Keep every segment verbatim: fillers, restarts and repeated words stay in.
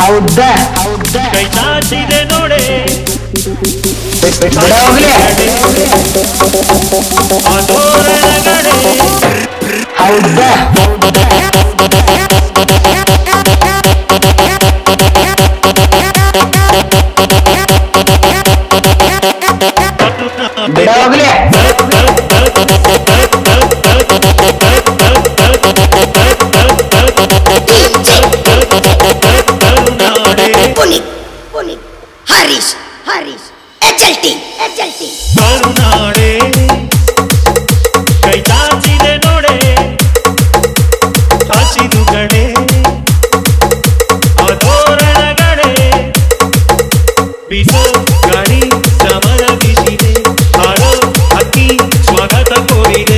ಹೌದಾ ಹೌದಾ ಕೈ ಚಾಚಿದೆ ನೋಡೆ ಬಿಡ ಹೋಗ್ಲಿ ಅದೋರಗಡೆ ಹೌದಾ ಬಿಡ ಹೋಗ್ಲಿ हरीश हरीश एचएलटी एचएलटी करुनाडे कई चाचिदे नोडे चाचिदु गडे अधोरणगडे बिसो गाड़ी समर बिसिदे हारो हक्की स्वागत कोरिदे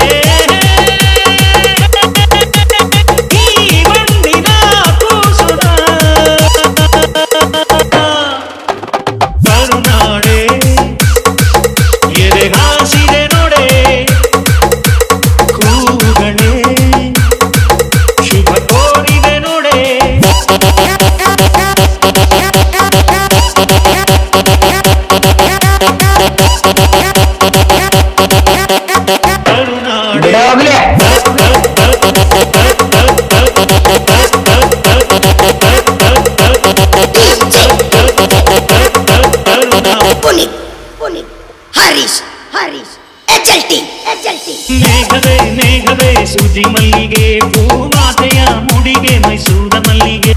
हरीश हरीश एचएलटी एचएलटी मेघवे मेघवे सूजी मल्लिगे भूमाತೆಯ ಮುಡಿಗೆ ಮೈಸೂರ ಮಲ್ಲಿಗೆ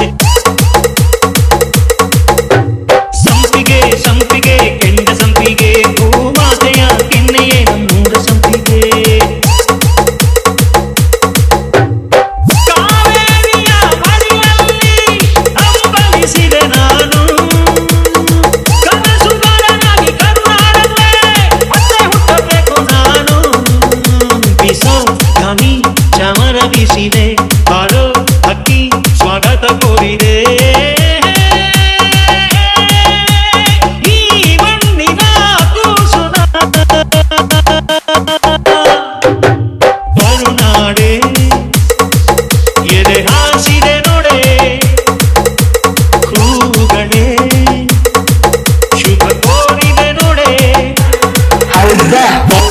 ಸಂಪಿಗೆ ಸಂಪಿಗೆ ಕೆಂಡ ಸಂಪಿಗೆ ಭೂಮಾತೆಯ ಕೆನ್ನೆಯೇ ನಮ್ಮೂರ ಸಂಪಿಗೆ ಕಾವೇರಿಯ ಮಡಿಲಲ್ಲಿ ಅಂಬಲಿಸಿದೆ ನಾನು ಕನಸುಗಾರನಾಗಿ ಕರುನಾಡಲ್ಲೇ ಮತ್ತೆ ಹುಟ್ಟಬೇಕು ನಾನು ಬಿಸೋ ಘಮಿ ಚಮರ ಬಿಸಿದೆ ಹಾರೋ ಹಕ್ಕಿ ಸ್ವಾಗತ ಕೋರಿದೆ ಈ ಮಣ್ಣಿನ ಕೂಸುನ ಕರುನಾಡೆ ಎದೆ ಹಾಸಿದೆ ನೋಡೆ ಕೂಗಡೆ ಶುಭ ಕೋರಿದೆ ನೋಡೆ ಹೌದಾ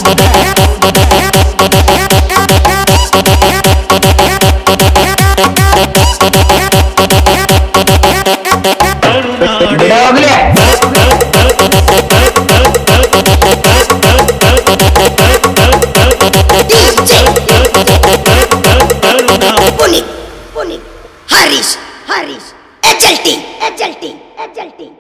ಬಿಡ ಹೋಗ್ಲಿ पुनीत पुनीत हरीश हरीश एचएलटी एचएलटी एचएलटी